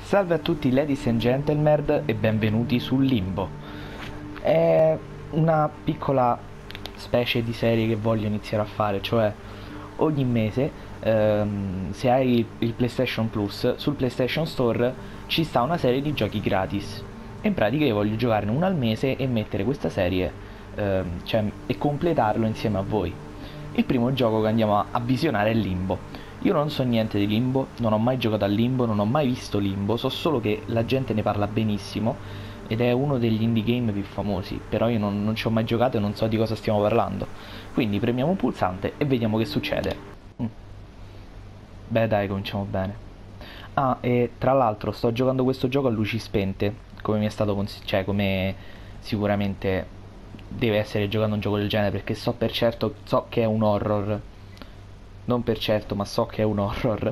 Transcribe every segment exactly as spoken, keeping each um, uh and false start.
Salve a tutti ladies and gentlemen e benvenuti su Limbo. È una piccola specie di serie che voglio iniziare a fare, cioè ogni mese ehm, se hai il PlayStation Plus, sul PlayStation Store ci sta una serie di giochi gratis e in pratica io voglio giocarne una al mese e mettere questa serie ehm, cioè, e completarlo insieme a voi. Il primo gioco che andiamo a, a visionare è Limbo. Io non so niente di Limbo, non ho mai giocato a Limbo, non ho mai visto Limbo, so solo che la gente ne parla benissimo ed è uno degli indie game più famosi, però io non, non ci ho mai giocato e non so di cosa stiamo parlando. Quindi premiamo un pulsante e vediamo che succede. Mm. Beh dai, cominciamo bene. Ah, e tra l'altro sto giocando questo gioco a luci spente, come mi è stato consigliato, cioè come sicuramente deve essere giocando un gioco del genere, perché so per certo, so che è un horror. Non per certo, ma so che è un horror.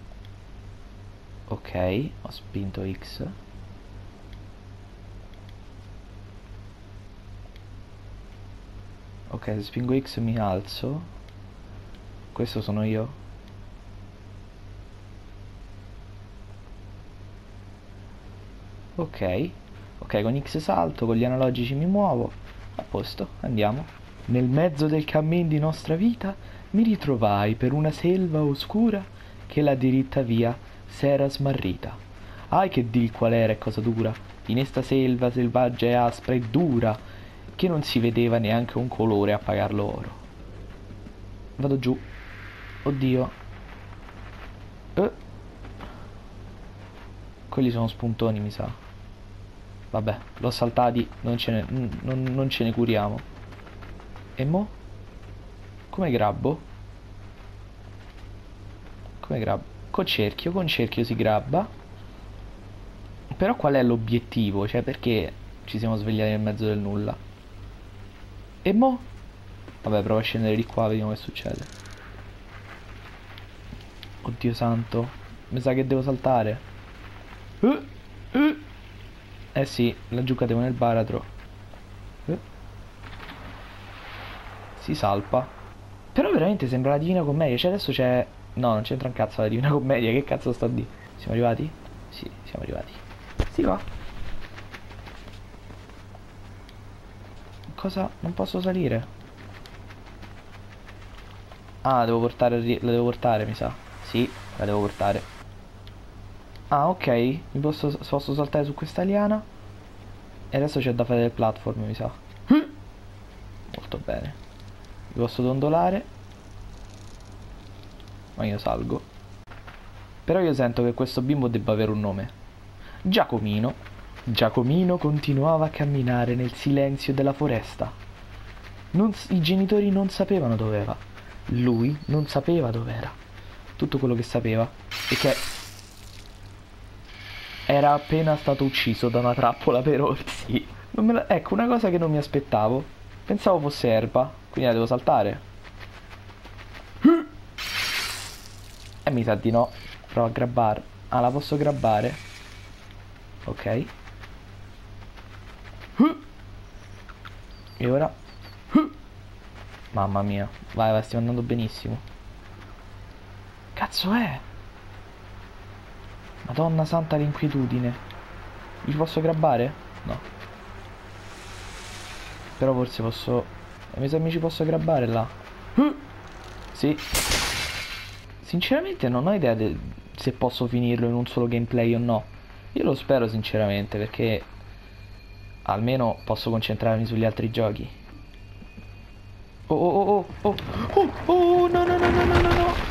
Ok, ho spinto X. Ok, se spingo X mi alzo. Questo sono io. Ok. Ok, con X salto, con gli analogici mi muovo. A posto, andiamo. Nel mezzo del cammin di nostra vita mi ritrovai per una selva oscura che la diritta via s'era smarrita. Ai che dir qual era e cosa dura, in esta selva selvaggia e aspra e dura, che non si vedeva neanche un colore a pagarlo oro. Vado giù. Oddio. Eh. Quelli sono spuntoni, mi sa. Vabbè, l'ho saltati, non ce ne, non, non ce ne curiamo. E mo? Come grabbo? Come grabbo? Con cerchio, con cerchio si grabba. Però qual è l'obiettivo? Cioè, perché ci siamo svegliati nel mezzo del nulla? E mo? Vabbè, provo a scendere di qua, vediamo che succede. Oddio santo. Mi sa che devo saltare. Uh, uh. Eh sì, laggiù cadevo nel baratro. Uh. Si salpa. Però veramente sembra la Divina Commedia. Cioè adesso c'è... No, non c'entra un cazzo la Divina Commedia. Che cazzo sta di? Siamo arrivati? Sì, siamo arrivati. Si va. Cosa? Non posso salire. Ah, la devo portare, la devo portare, mi sa. Sì, la devo portare. Ah, ok. Mi posso, posso saltare su questa liana. E adesso c'è da fare del platform, mi sa. Molto bene. Mi posso dondolare. Ma io salgo. Però io sento che questo bimbo debba avere un nome. Giacomino. Giacomino continuava a camminare nel silenzio della foresta. Non, i genitori non sapevano dove era. Lui non sapeva dove era. Tutto quello che sapeva è che era appena stato ucciso da una trappola per orsi. Non me la... Ecco, una cosa che non mi aspettavo. Pensavo fosse erba, quindi la devo saltare. E mi sa di no. Provo a grabbare. Ah, la posso grabbare? Ok. E ora? Mamma mia. Vai, vai, stiamo andando benissimo. Cazzo è? Madonna santa l'inquietudine. Mi posso grabbare? No. Però forse posso... Mi sa che mi ci posso grabbare là. Sì. Sinceramente non ho idea se posso finirlo in un solo gameplay o no. Io lo spero sinceramente, perché almeno posso concentrarmi sugli altri giochi. Oh oh oh oh oh oh oh no no no no no no no.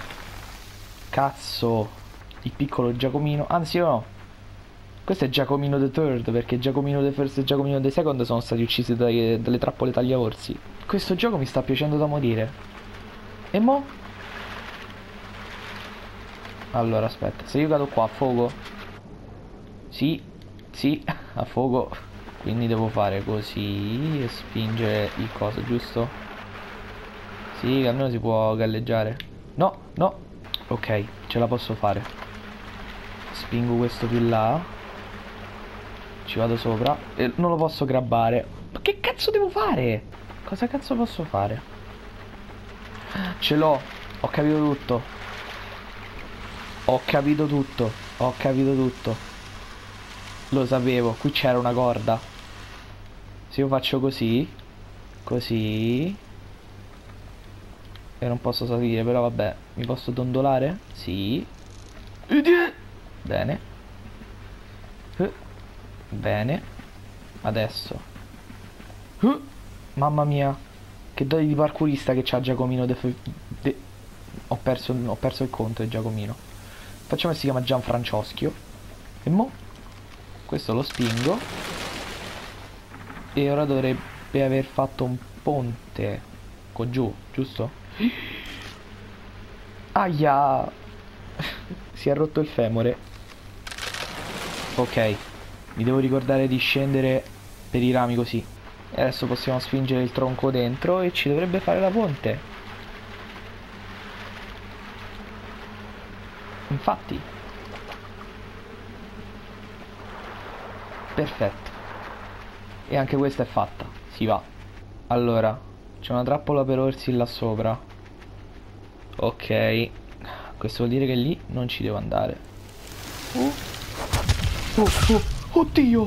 Cazzo. Il piccolo Giacomino. Anzi no. Questo è Giacomino the Third, perché Giacomino the First e Giacomino the Second sono stati uccisi dai, dalle trappole tagliaorsi. Questo gioco mi sta piacendo da morire. E mo? Allora aspetta, se io cado qua a fuoco. Sì, sì, a fuoco. Quindi devo fare così e spingere il coso, giusto? Sì, almeno si può galleggiare. No, no. Ok, ce la posso fare. Spingo questo più là. Ci vado sopra e non lo posso grabbare. Ma che cazzo devo fare? Cosa cazzo posso fare? Ce l'ho. Ho capito tutto. Ho capito tutto. Ho capito tutto. Lo sapevo, qui c'era una corda. Se io faccio così, così, e non posso salire, però vabbè, mi posso dondolare? Sì. Bene. Bene. Adesso. Mamma mia, che doti di parkourista che c'ha Giacomino de... de... Ho perso, ho perso il conto di Giacomino. Facciamo che si chiama Gianfrancoschio. E mo questo lo spingo. E ora dovrebbe aver fatto un ponte con giù, giusto? Aia. Si è rotto il femore. Ok, mi devo ricordare di scendere per i rami così. E adesso possiamo spingere il tronco dentro e ci dovrebbe fare la ponte. Infatti. Perfetto. E anche questa è fatta. Si va. Allora, c'è una trappola per orsi là sopra. Ok. Questo vuol dire che lì non ci devo andare. Oh. Oh, oh. Oddio.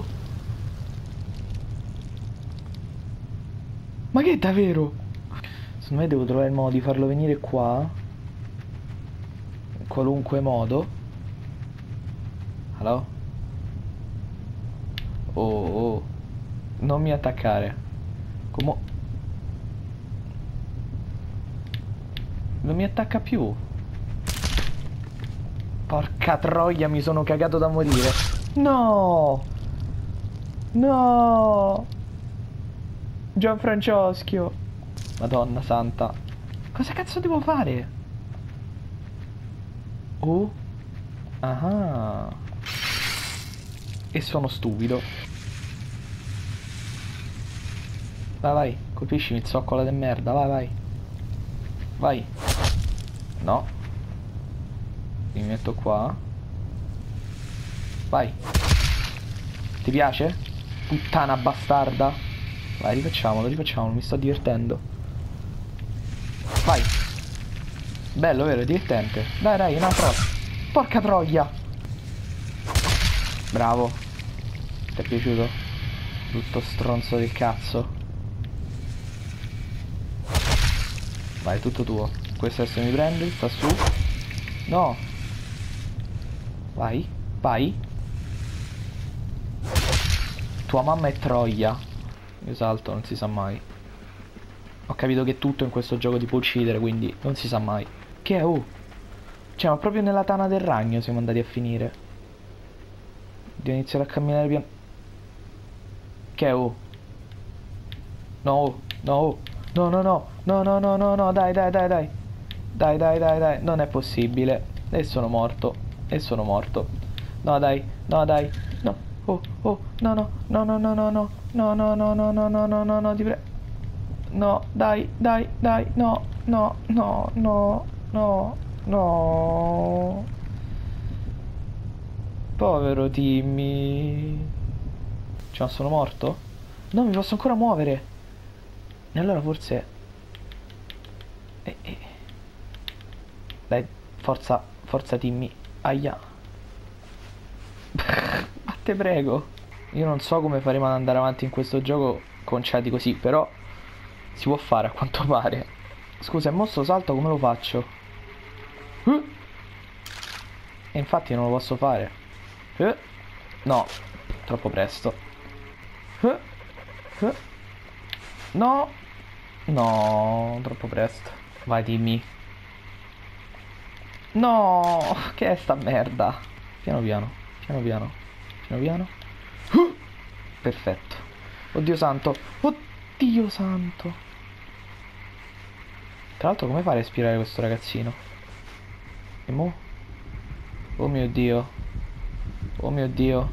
Ma che è davvero? Secondo me devo trovare il modo di farlo venire qua. In qualunque modo. Hello? Oh, oh. Non mi attaccare. Come... Non mi attacca più. Porca troia, mi sono cagato da morire. No! No! Gianfrancoschio. Madonna santa. Cosa cazzo devo fare? Oh. Ah. E sono stupido. Vai, vai. Colpiscimi, zoccola de merda. Vai, vai. Vai. No. Mi metto qua. Vai. Ti piace? Puttana bastarda. Vai, rifacciamolo, rifacciamolo. Mi sto divertendo. Vai. Bello, vero? È divertente. Dai, dai, un altro. Porca troia. Bravo. Ti è piaciuto? Tutto stronzo del cazzo. Vai, tutto tuo. Questo adesso mi prendi, sta su. No. Vai, vai. Tua mamma è troia. Io salto, non si sa mai. Ho capito che tutto in questo gioco ti può uccidere, quindi non si sa mai. Che è? Oh. Cioè, ma proprio nella tana del ragno siamo andati a finire. Devo iniziare a camminare piano. Che è? Oh. No, no, no, no, no, no, no, no, no, no, dai, dai, dai, dai. Dai, dai, dai, dai, non è possibile. E sono morto. E sono morto. No, dai, no, dai. No. Oh, oh, no, no, no, no, no, no, no. No, no, no, no, no, no, no, no, no, ti prego. No, dai, dai, dai, no, no, no, no, no, no. Povero Timmy. Cioè, sono morto? No, mi posso ancora muovere. E allora forse... Eh, eh. Dai, forza, forza Timmy. Aia. Ma te prego. Io non so come faremo ad andare avanti in questo gioco conciati così, però si può fare a quanto pare. Scusa, il mostro salto come lo faccio? Uh. E infatti non lo posso fare. Uh. No, troppo presto. Uh. Uh. No. No, troppo presto. Vai, dimmi. No, che è sta merda? Piano piano, piano piano, piano piano. Uh. Perfetto. Oddio santo. Oddio santo. Tra l'altro come fa a respirare questo ragazzino? E mo? Oh mio Dio. Oh mio Dio.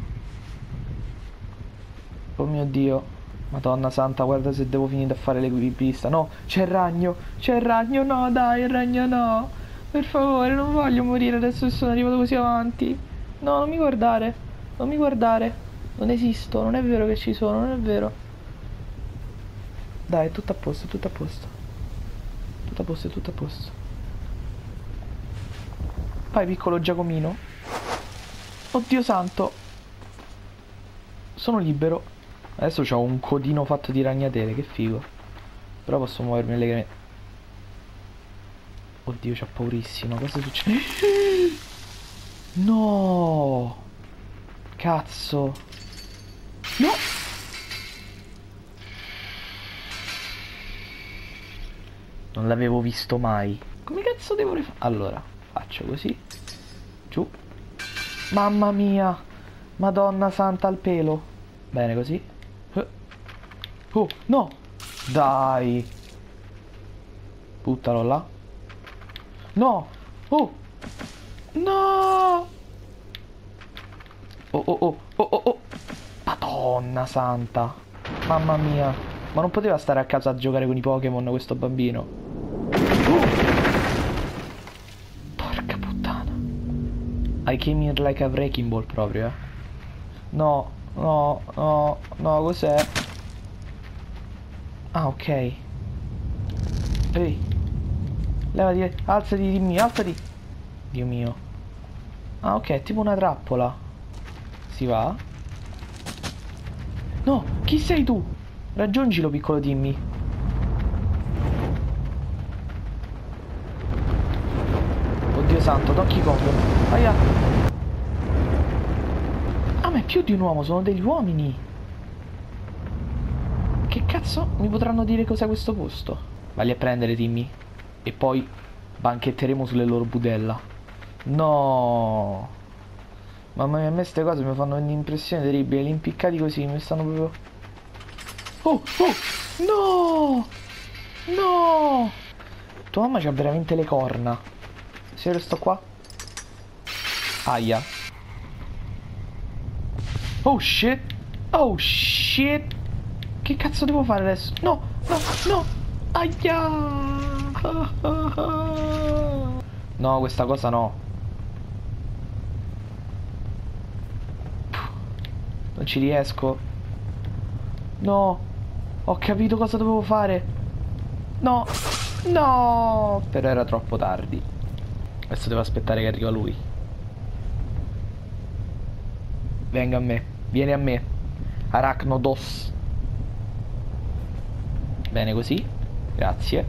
Oh mio Dio. Madonna santa, guarda se devo finire a fare l'equilibrista. No, c'è il ragno. C'è il ragno. No, dai, il ragno no. Per favore, non voglio morire adesso che sono arrivato così avanti. No, non mi guardare. Non mi guardare. Non esisto, non è vero che ci sono, non è vero. Dai, è tutto a posto, è tutto a posto. Tutto a posto, è tutto a posto. Vai, piccolo Giacomino. Oddio santo. Sono libero. Adesso c'ho un codino fatto di ragnatele, che figo. Però posso muovermi allegramente. Oddio, c'ho paurissimo. Cosa succede? No. Cazzo. No. Non l'avevo visto mai. Come cazzo devo rifare? Allora, faccio così. Giù. Mamma mia. Madonna santa al pelo. Bene così. Oh, no. Dai. Buttalo là. No. Oh. No. Oh, oh, oh, oh, oh, oh. Madonna santa. Mamma mia. Ma non poteva stare a casa a giocare con i Pokémon questo bambino. Oh. Porca puttana. I came here like a wrecking ball proprio, eh. No, no, no, no, cos'è? Ah, ok. Ehi. Levati, alzati, dimmi, alzati. Dio mio. Ah, ok, è tipo una trappola. Si va? No, chi sei tu? Raggiungilo, piccolo Timmy. Oddio santo, Donkey Kong. Aia. Ah, ma è più di un uomo, sono degli uomini. Che cazzo mi potranno dire cos'è questo posto? Valli a prendere, Timmy. E poi banchetteremo sulle loro budella. No. Mamma mia, a me queste cose mi fanno un'impressione terribile. Li impiccati così mi stanno proprio... Oh, oh, no. No. Tua mamma c'ha veramente le corna. Se io resto qua. Aia. Oh shit. Oh shit. Che cazzo devo fare adesso? No, no, no. Aia. No, questa cosa no. Non ci riesco. No. Ho capito cosa dovevo fare. No. No. Però era troppo tardi. Adesso devo aspettare che arriva lui. Venga a me. Vieni a me. Arachnodos. Bene così. Grazie.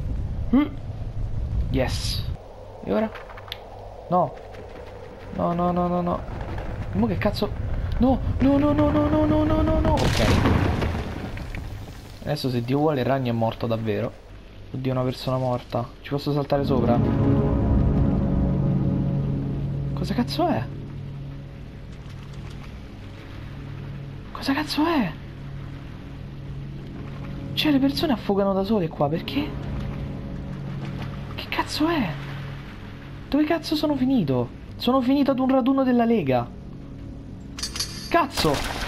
Yes. E ora? No. No, no, no, no, no. Ma che cazzo? No, no, no, no, no, no, no, no, no, no. Ok. Adesso se Dio vuole il ragno è morto davvero. Oddio, una persona morta. Ci posso saltare sopra? Cosa cazzo è? Cosa cazzo è? Cioè le persone affogano da sole qua, perché? Che cazzo è? Dove cazzo sono finito? Sono finito ad un raduno della Lega. Cazzo!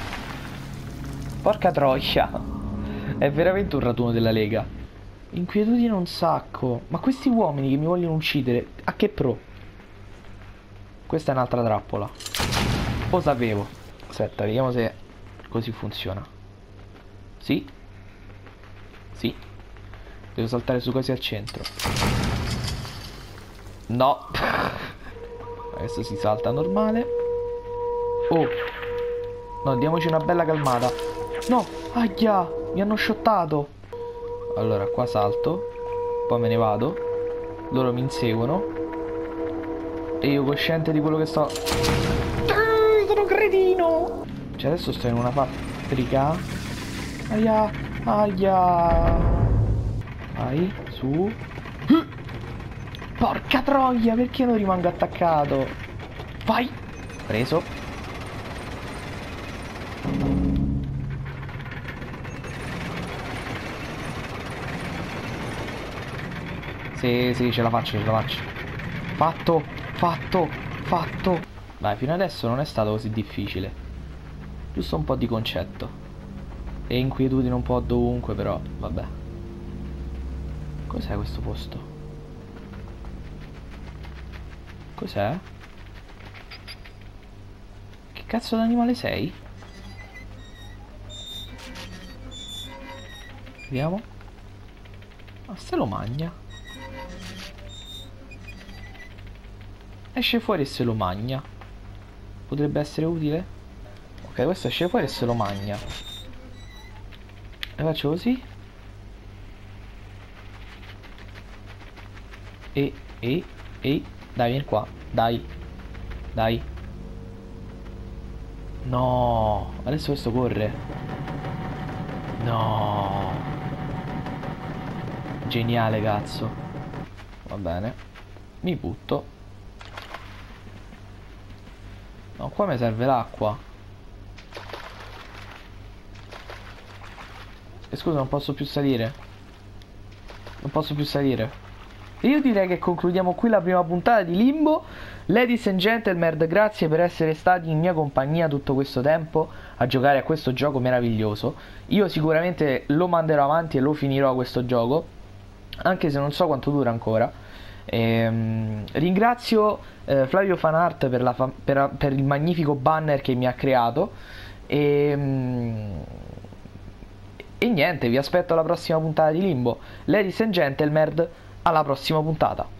Porca troia. È veramente un raduno della Lega. Inquietudine un sacco. Ma questi uomini che mi vogliono uccidere, a che pro? Questa è un'altra trappola. Lo sapevo. Aspetta, vediamo se così funziona. Sì. Sì. Devo saltare su così al centro. No. Adesso si salta normale. Oh. No, diamoci una bella calmata. No. Aia. Mi hanno shottato. Allora, qua salto. Poi me ne vado. Loro mi inseguono. E io cosciente di quello che sto... Sono cretino. Cioè adesso sto in una fabbrica. Aia. Aia. Vai, su. Porca troia, perché non rimango attaccato? Vai. Preso. Sì, sì, ce la faccio, ce la faccio. Fatto, fatto, fatto. Dai, fino adesso non è stato così difficile. Giusto un po' di concetto. E inquietudine un po' dovunque, però, vabbè. Cos'è questo posto? Cos'è? Che cazzo d'animale sei? Vediamo. Ma se lo magna. Esce fuori e se lo magna. potrebbe essere utile. Ok, questo esce fuori e se lo magna. E faccio così. E, e, e. Dai, vieni qua. Dai. Dai. No. Adesso questo corre. No. Geniale, cazzo. Va bene. Mi butto. No, qua mi serve l'acqua. E scusa, non posso più salire. Non posso più salire. Io direi che concludiamo qui la prima puntata di Limbo. Ladies and gentlemen, grazie per essere stati in mia compagnia tutto questo tempo a giocare a questo gioco meraviglioso. Io sicuramente lo manderò avanti e lo finirò questo gioco, anche se non so quanto dura ancora. Ehm, ringrazio eh, Flavio Fanart per, la fa per, per il magnifico banner che mi ha creato. E, e niente, vi aspetto alla prossima puntata di Limbo. Ladies and gentlemen, alla prossima puntata.